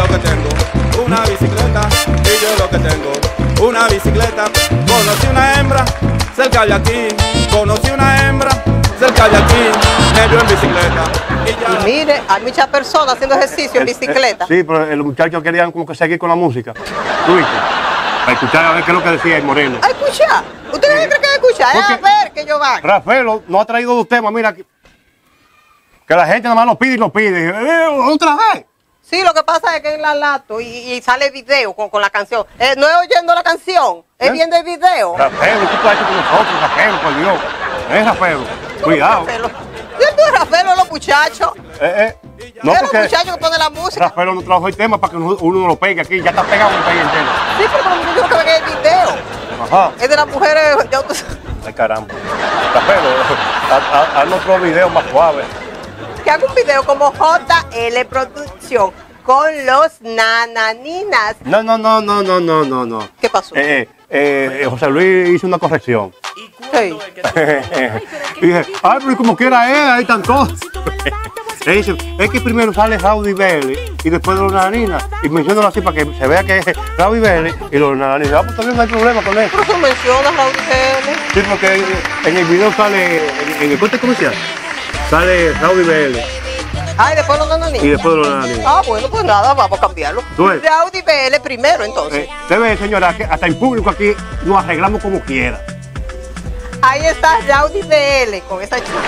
lo que tengo, una bicicleta. Y yo lo que tengo, una bicicleta. Conocí una hembra cerca de aquí. Conocí una hembra cerca de aquí. Me vio en bicicleta. Y mire, hay muchas personas haciendo ejercicio en bicicleta. Sí, pero los muchachos querían como que seguir con la música. ¿Tú viste? Para escuchar a ver qué es lo que decía el Moreno. ¿A escuchar? ¿Ustedes creen que escuchar? A ver que yo va. Rafael no ha traído dos temas, mira. Que la gente nada más lo pide y lo pide. ¿Otra vez? Sí, lo que pasa es que en la lato y sale video con la canción. No es oyendo la canción, es viendo el video. Rafael, tú has hecho con nosotros, Rafael, por Dios. Rafael, cuidado. ¿Tú eres Rafael o los muchachos? No, es porque los muchachos que ponen la música. Rafael no trajo el tema para que uno lo pegue aquí. Ya está pegado en el país entero. Sí, pero yo quiero que vean el video. Ajá. Es de las mujeres. Ay, caramba. Rafael, haz otro video más suave. Que haga un video como JL Producción con los nananinas. No. ¿Qué pasó? José Luis hizo una corrección. Sí. Y dije, ay, pero como quiera ahí están todos. Le dice, es que primero sale Rowdy Vélez y después los nananinas. Y mencionan así para que se vea que es Rowdy Vélez y los nananinas. Ah, pues también no hay problema con eso. ¿Por qué menciona Rowdy Vélez? Sí, porque en el video sale, en el corte comercial, sale Rowdy Vélez. Ah, y después los nananinas. Y después los nananinas. Ah, bueno, pues nada, vamos a cambiarlo. Rowdy Vélez primero, entonces. Debe, señora, que hasta en público aquí nos arreglamos como quiera. Ahí está Rowdy Vélez con esa chica,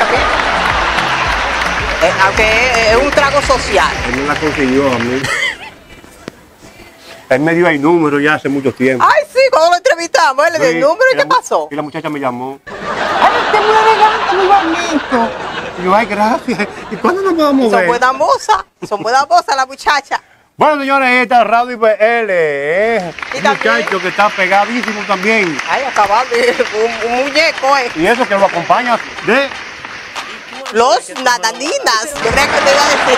aunque es un trago social. Él no la consiguió a mí. Él me dio el número ya hace mucho tiempo. Ay, sí, cuando lo entrevistamos, él le dio el número y ¿qué pasó? Y la muchacha me llamó. Ay, usted muy elegante, muy bonito. Y yo, ay, gracias. ¿Y cuándo nos podemos ver? Son buenas mozas las muchachas. Bueno, señores, ahí está Rowdy Vélez, un muchacho que está pegadísimo también. Ay, acabando, un muñeco, Y eso que lo acompaña de... los nananinas. Yo creo que te iba a decir.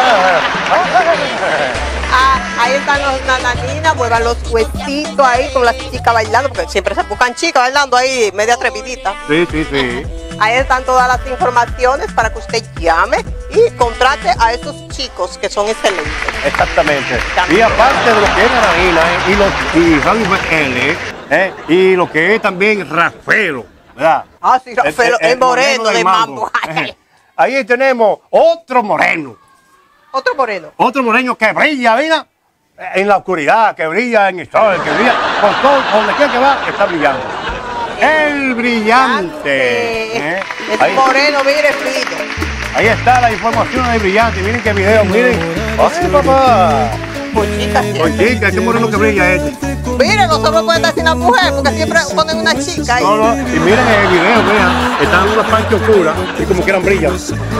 Ahí están los nananinas, muevan los huesitos ahí con las chicas bailando, porque siempre se buscan chicas bailando ahí, media atreviditas. Sí. Ahí están todas las informaciones para que usted llame y contrate a esos chicos que son excelentes. Exactamente. Y aparte de lo que es Nananina y Rowdy Vélez, y lo que es también Rafaelo, ¿verdad? Ah, sí, Rafaelo, el moreno de Mambo. Ahí tenemos otro moreno. Otro moreno. Otro moreno que brilla, mira, en la oscuridad, que brilla en el sol, que brilla por todo, donde quiera que va, está brillando. El brillante. El moreno, mire, frío. Ahí está la información del brillante. Miren qué video, miren. ¡Ay, papá! Conchita, qué moreno que brilla este. Miren, nosotros podemos estar sin la mujer, porque siempre ponen una chica ahí. No, y miren el video, vean, están unas panchas oscuras y como quieran brillan.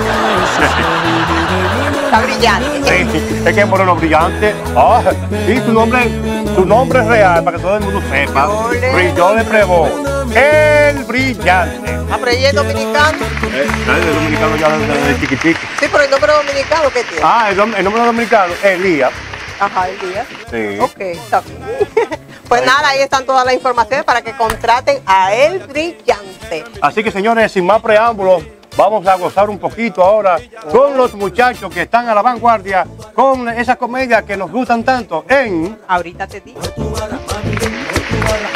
Está brillante. Sí, es que es moreno brillante. Ah, y tu nombre es real, para que todo el mundo sepa. Brilló de Prevó. El brillante. Ah, pero ella es dominicano. El dominicano ya desde chiquitico. Sí, pero el nombre dominicano, ¿qué tiene? Ah, el nombre dominicano, Elías. Ajá, Elías. Sí. Ok, está bien. Pues nada, ahí están todas las informaciones para que contraten a El Brillante. Así que, señores, sin más preámbulos, vamos a gozar un poquito ahora con los muchachos que están a la vanguardia con esa comedia que nos gustan tanto en... Ahorita te digo.